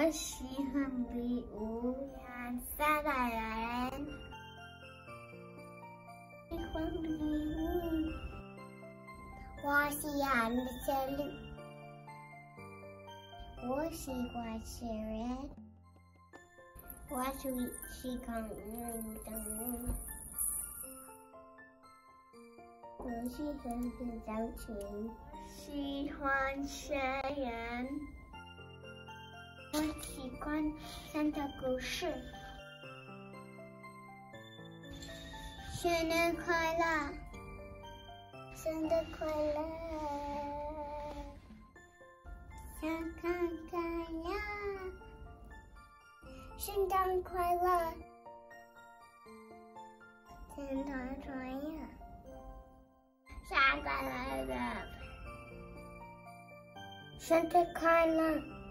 我喜欢礼物，圣诞人。喜欢礼物，我喜欢生日，我喜欢吃人，我喜欢运动，我喜欢钢琴，喜欢学人。我喜欢圣诞故事。生日快乐！生日快乐！圣诞快乐！圣诞快乐！圣诞快乐！圣诞快乐！圣诞快乐！